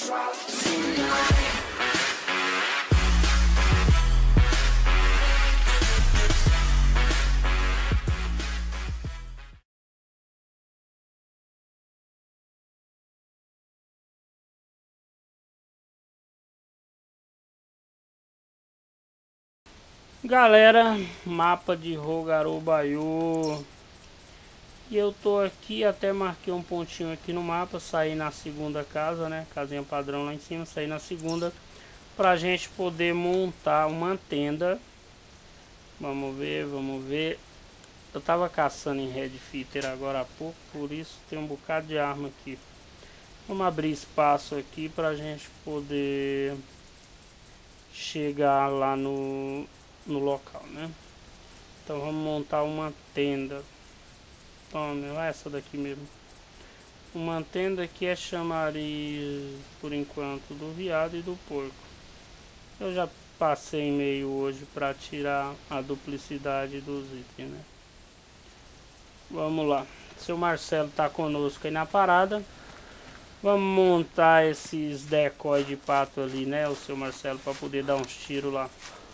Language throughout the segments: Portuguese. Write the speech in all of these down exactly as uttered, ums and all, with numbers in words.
Galera, mapa de Rougarou Baiô. E eu tô aqui, até marquei um pontinho aqui no mapa. Saí na segunda casa, né? Casinha padrão lá em cima. Saí na segunda pra gente poder montar uma tenda. Vamos ver, vamos ver. Eu tava caçando em Red Fitter agora há pouco, por isso tem um bocado de arma aqui. Vamos abrir espaço aqui pra gente poder chegar lá no, no local, né? Então vamos montar uma tenda. Toma, essa daqui mesmo. Uma tenda que é chamariz, por enquanto, do veado e do porco. Eu já passei meio hoje para tirar a duplicidade dos itens, né? Vamos lá. Seu Marcelo tá conosco aí na parada. Vamos montar esses decoys de pato ali, né? O seu Marcelo, para poder dar uns tiros lá.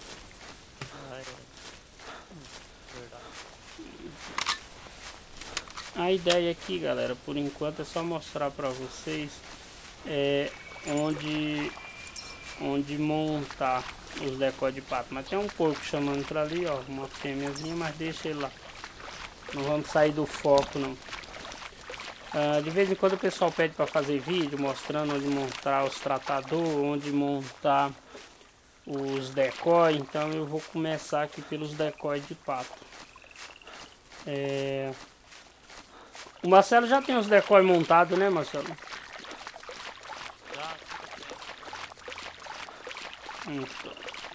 A ideia aqui, galera, por enquanto é só mostrar para vocês é, onde, onde montar os decoys de pato. Mas tem um porco chamando para ali, ó, uma fêmeazinha, mas deixa ele lá. Não vamos sair do foco, não. Uh, de vez em quando o pessoal pede para fazer vídeo mostrando onde montar os tratadores, onde montar os decoys. Então eu vou começar aqui pelos decoys de pato. É... O Marcelo já tem os decoys montados, né, Marcelo? Já. Então.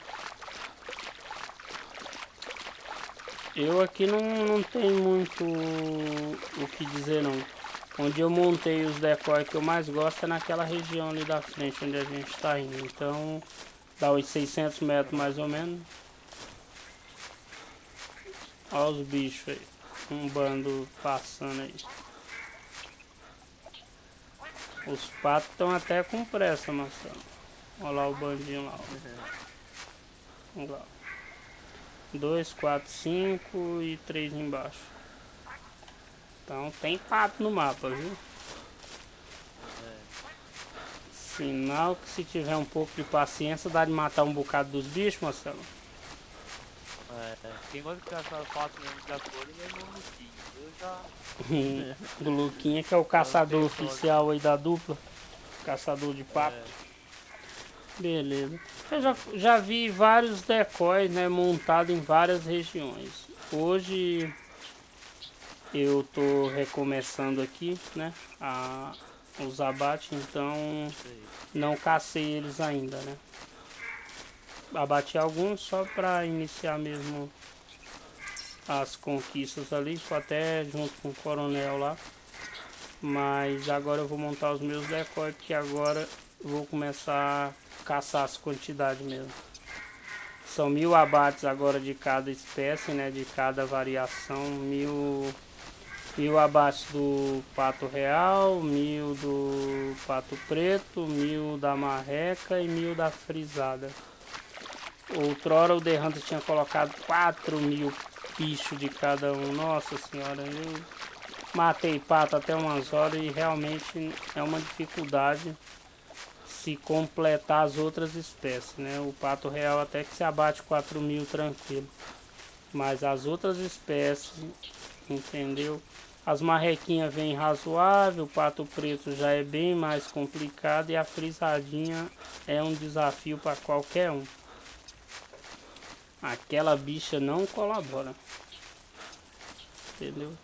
Eu aqui não, não tenho muito o que dizer, não. Onde eu montei os decoys que eu mais gosto é naquela região ali da frente, onde a gente está indo. Então, dá uns seiscentos metros mais ou menos. Olha os bichos aí. Um bando passando aí. Os patos estão até com pressa, Marcelo. Olha lá o bandinho lá. Vamos lá. dois, quatro, cinco e três embaixo. Então tem pato no mapa, viu? É. Sinal que se tiver um pouco de paciência dá de matar um bocado dos bichos, Marcelo. É. Quem gosta de caçar pato mesmo da cor é o Luquinho. Eu já. Do Luquinha, que é o caçador oficial aí da dupla. Caçador de pato. É. Beleza. Eu já, já vi vários decoys, né, montados em várias regiões. Hoje eu tô recomeçando aqui, né, a, os abates, então não cacei eles ainda, né. Abati alguns só para iniciar mesmo as conquistas ali, foi até junto com o coronel lá. Mas agora eu vou montar os meus decoys, porque agora eu vou começar a caçar as quantidades mesmo. São mil abates agora de cada espécie, né? De cada variação. Mil, mil abates do pato real, mil do pato preto, mil da marreca e mil da frisada. Outrora o The Hunter tinha colocado quatro mil bichos de cada um. Nossa senhora, eu matei pato até umas horas e realmente é uma dificuldade se completar as outras espécies, né? O pato real até que se abate quatro mil tranquilo, mas as outras espécies, entendeu? As marrequinhas vêm razoável, o pato preto já é bem mais complicado e a frisadinha é um desafio para qualquer um. Aquela bicha não colabora, entendeu?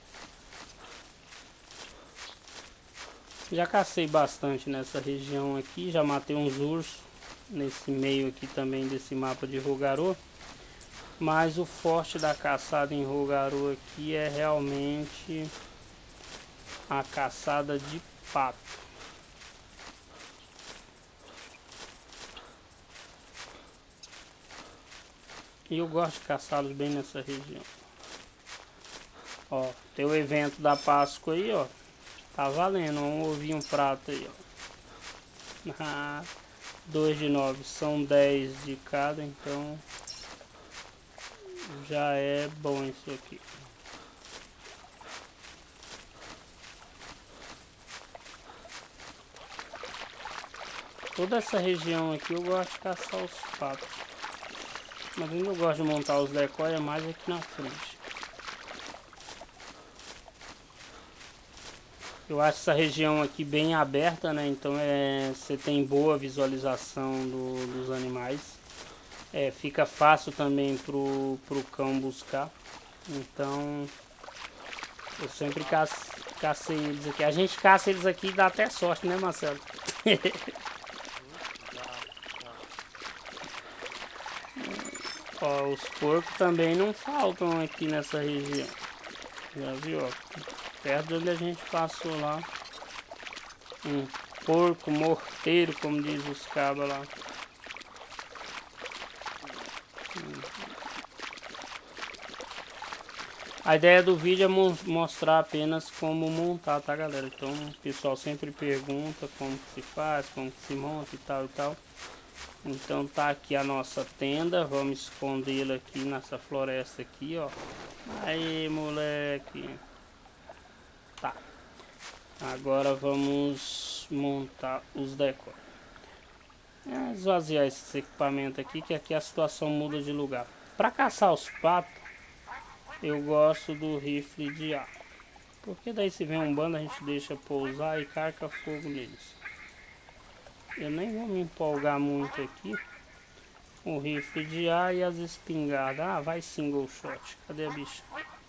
Já cacei bastante nessa região aqui, já matei uns ursos nesse meio aqui também desse mapa de Rougarou. Mas o forte da caçada em Rougarou aqui é realmente a caçada de pato. E eu gosto de caçá-los bem nessa região. Ó, tem o evento da Páscoa aí, ó. Tá valendo, um ovinho prato aí, ó. Ah, dois de nove são dez de cada, então já é bom isso aqui. Toda essa região aqui eu gosto de caçar os patos. Mas eu não gosto de montar os decoys, é mais aqui na frente. Eu acho essa região aqui bem aberta, né? Então é, você tem boa visualização do, dos animais. É, fica fácil também pro, pro cão buscar. Então eu sempre caço, cacei eles aqui. A gente caça eles aqui e dá até sorte, né, Marcelo? Ó, os porcos também não faltam aqui nessa região. Já viu, ó? Perto de onde a gente passou lá. Um porco morteiro, como diz os cabas lá. A ideia do vídeo é mo mostrar apenas como montar, tá, galera? Então o pessoal sempre pergunta como que se faz, como que se monta e tal e tal. Então tá aqui a nossa tenda, vamos escondê-la aqui nessa floresta aqui, ó. Aí, moleque. Tá. Agora vamos montar os decors. É, esvaziar esses equipamentos aqui, que aqui a situação muda de lugar. Para caçar os patos, eu gosto do rifle de ar. Porque daí se vem um bando, a gente deixa pousar e carca fogo neles. Eu nem vou me empolgar muito aqui. O rifle de ar e as espingardas. Ah, vai single shot. Cadê a bicha?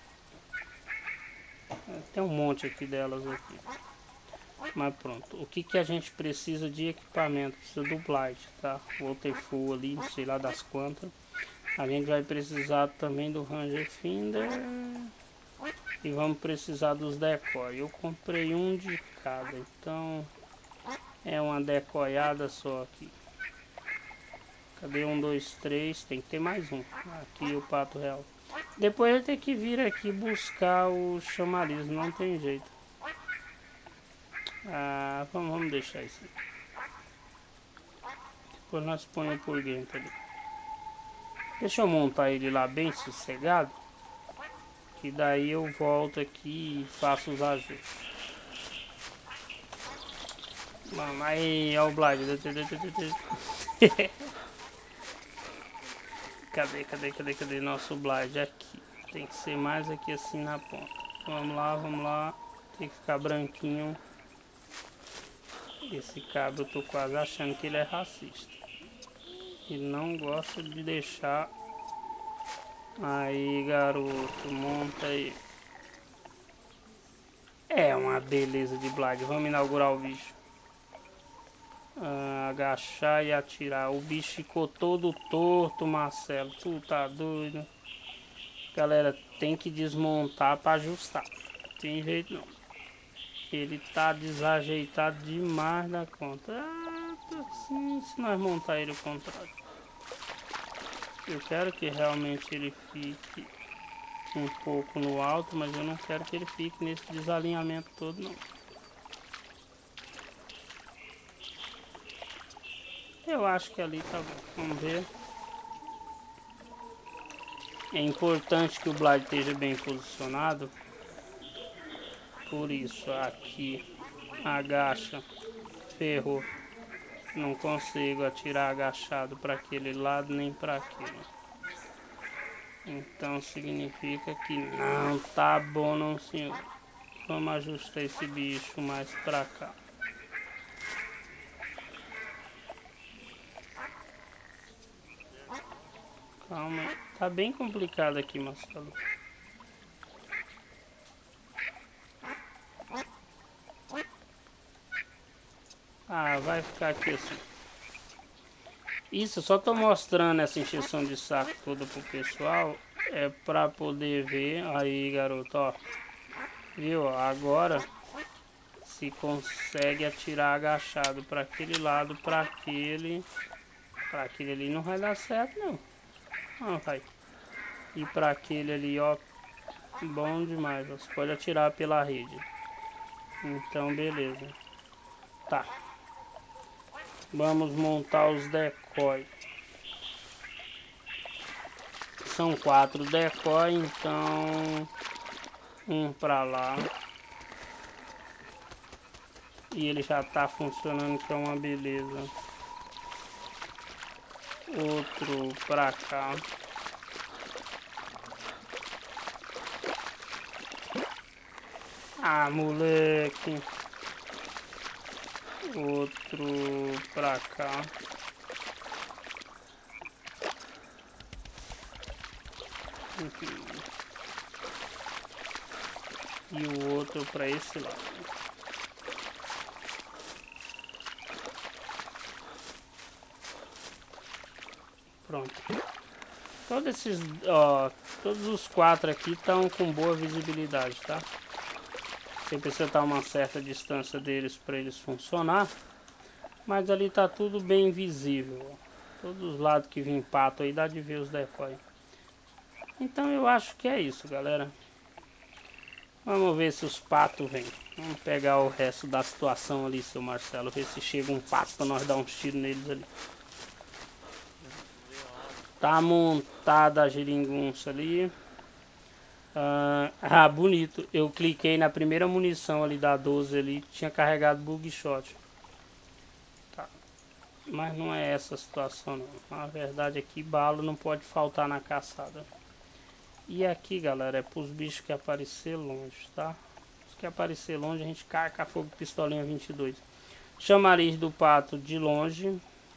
Tem um monte aqui delas aqui. Mas pronto. O que que a gente precisa de equipamento? Precisa do Blight, tá? Water Full ali, sei lá das quantas. A gente vai precisar também do Ranger Finder. E vamos precisar dos decoy. Eu comprei um de cada. Então é uma decoyada só aqui. Cadê um, dois, três? Tem que ter mais um. Aqui o pato real. Depois eu tenho que vir aqui buscar o chamariz. Não tem jeito. Ah, vamos, vamos deixar isso aí. Depois nós põe o por dentro ali. Deixa eu montar ele lá bem sossegado. Que daí eu volto aqui e faço os ajustes. Mano, aí, ó o Blight. Cadê, cadê, cadê, cadê nosso Blight? Aqui. Tem que ser mais aqui assim na ponta. Vamos lá, vamos lá. Tem que ficar branquinho. Esse cabra eu tô quase achando que ele é racista. Ele não gosta de deixar. Aí, garoto, monta aí. É uma beleza de Blight. Vamos inaugurar o bicho. Ah, agachar e atirar. O bicho ficou todo torto, Marcelo. Tu tá doido? Galera, tem que desmontar para ajustar. Tem jeito não. Ele tá desajeitado demais da conta. Ah, assim, se nós montar ele ao contrário. Eu quero que realmente ele fique um pouco no alto, mas eu não quero que ele fique nesse desalinhamento todo não. Eu acho que ali tá bom. Vamos ver. É importante que o Blight esteja bem posicionado. Por isso, aqui, agacha, ferrou. Não consigo atirar agachado para aquele lado nem para aquele. Então significa que não tá bom não, senhor. Vamos ajustar esse bicho mais para cá. Calma, tá bem complicado aqui, Marcelo. Ah, vai ficar aqui assim. Isso, só tô mostrando essa encheção de saco toda pro pessoal. É pra poder ver. Aí, garoto, ó. Viu? Agora se consegue atirar agachado para aquele lado, para aquele. Para aquele ali não vai dar certo, não. Não vai. E para aquele ali, ó. Bom demais. Você pode atirar pela rede. Então, beleza. Tá. Vamos montar os decoys. São quatro decoys, então um pra lá. E ele já tá funcionando, que é uma beleza. Outro pra cá. Ah, moleque. Outro pra cá. E o outro para esse lado. Pronto. Todos esses, ó, todos os quatro aqui estão com boa visibilidade, tá? Você precisa estar a uma certa distância deles para eles funcionar, mas ali tá tudo bem visível. Todos os lados que vem pato aí dá de ver os decoys. Então eu acho que é isso, galera. Vamos ver se os patos vêm. Vamos pegar o resto da situação ali, seu Marcelo. Ver se chega um pato pra nós dar uns tiros neles ali. Tá montada a geringonça ali. Ah, ah, bonito. Eu cliquei na primeira munição ali da doze ali. Tinha carregado bug shot. Tá. Mas não é essa a situação não. Na verdade aqui bala não pode faltar na caçada. E aqui, galera, é pros bichos que aparecer longe, tá? Os que aparecer longe, a gente carca fogo pistolinha vinte e dois. Chamariz do pato de longe.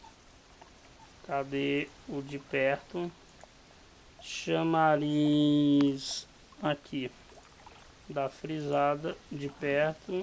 Cadê o de perto? Chamariz aqui da frisada de perto,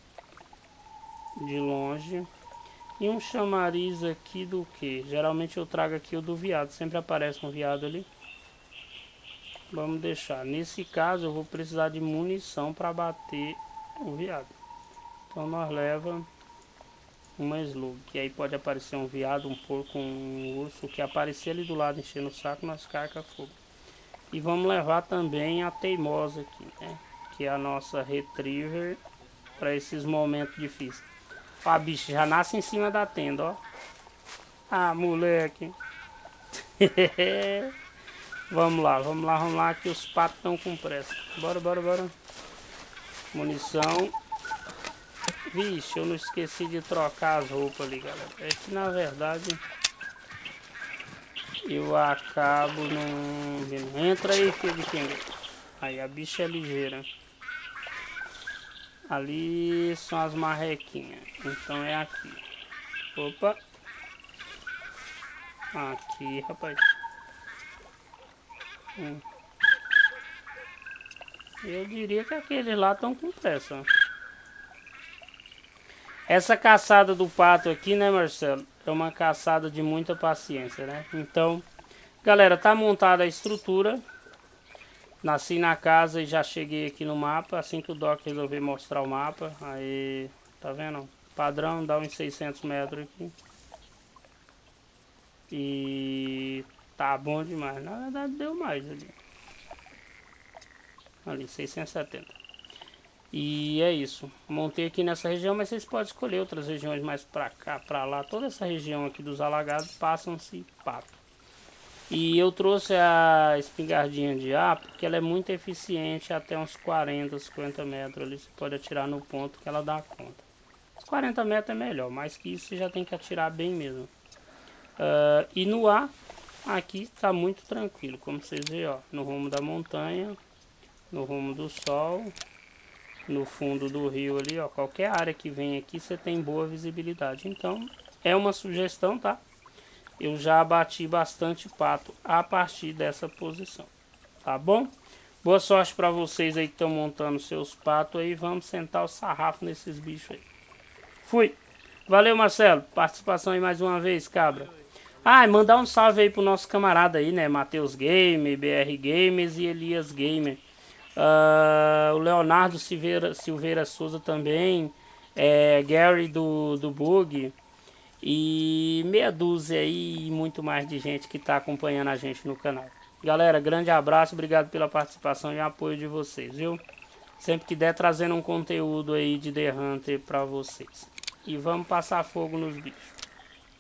de longe. E um chamariz aqui do que? Geralmente eu trago aqui o do veado. Sempre aparece um veado ali. Vamos deixar. Nesse caso eu vou precisar de munição para bater o veado. Então nós leva uma slug. Que aí pode aparecer um veado, um porco, um urso. Que aparecer ali do lado enchendo o saco, nós carca fogo. E vamos levar também a teimosa aqui, né? Que é a nossa retriever para esses momentos difíceis. Ó, a bicha já nasce em cima da tenda, ó. Ah, moleque. Vamos lá, vamos lá, vamos lá, que os patos estão com pressa. Bora, bora, bora. Munição. Vixe, eu não esqueci de trocar as roupas ali, galera. É que na verdade eu acabo não... Entra aí, filho de quem? Aí, a bicha é ligeira. Ali são as marrequinhas. Então é aqui. Opa. Aqui, rapaz. Hum. Eu diria que aqueles lá estão com pressa. Essa caçada do pato aqui, né, Marcelo? É uma caçada de muita paciência, né? Então, galera, tá montada a estrutura. Nasci na casa e já cheguei aqui no mapa. Assim que o Doc resolver mostrar o mapa. Aí, tá vendo? Padrão, dá uns seiscentos metros aqui. E tá bom demais. Na verdade, deu mais ali. Ali, seiscentos e setenta. E é isso. Montei aqui nessa região, mas vocês podem escolher outras regiões mais pra cá, pra lá. Toda essa região aqui dos alagados passam-se pato. E eu trouxe a espingardinha de ar porque ela é muito eficiente até uns quarenta, cinquenta metros ali. Você pode atirar no ponto que ela dá conta. Os quarenta metros é melhor, mais que isso você já tem que atirar bem mesmo. Uh, e no ar, aqui tá muito tranquilo, como vocês veem, ó, no rumo da montanha, no rumo do sol, no fundo do rio ali, ó, qualquer área que vem aqui você tem boa visibilidade. Então é uma sugestão, tá? Eu já abati bastante pato a partir dessa posição, tá bom? Boa sorte para vocês aí que estão montando seus patos aí. Vamos sentar o sarrafo nesses bichos aí. Fui! Valeu, Marcelo, participação aí mais uma vez, cabra. Ah, e mandar um salve aí pro nosso camarada aí, né? Matheus Gamer, B R Games e Elias Gamer. Uh, o Leonardo Silveira, Silveira Souza também, é, Gary do, do Bug e meia dúzia aí e muito mais de gente que está acompanhando a gente no canal. Galera, grande abraço, obrigado pela participação e apoio de vocês, viu? Sempre que der, trazendo um conteúdo aí de The Hunter para vocês. E vamos passar fogo nos bichos.